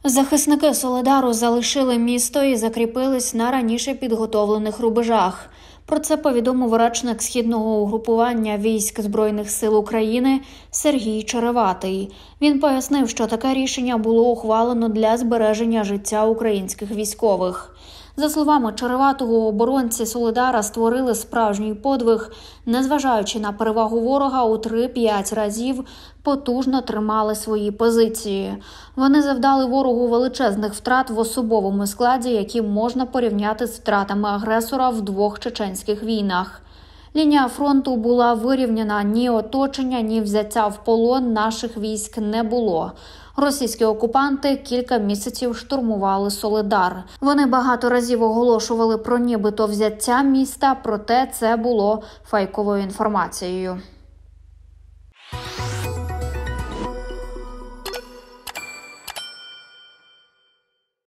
Захисники Солидару залишили місто і закріпились на раніше підготовлених рубежах. Про це повідомив речник Східного угрупування військ Збройних сил України Сергій Череватий. Він пояснив, що таке рішення було ухвалено для збереження життя українських військових. За словами Череватого, оборонці Солидара створили справжній подвиг, незважаючи на перевагу ворога у 3-5 разів, потужно тримали свої позиції. Вони завдали ворогу величезних втрат в особовому складі, які можна порівняти з втратами агресора в 2 чеченських війнах. Лінія фронту була вирівняна, ні оточення, ні взяття в полон наших військ не було. Російські окупанти кілька місяців штурмували Солидар. Вони багато разів оголошували про нібито взяття міста, проте це було фейковою інформацією.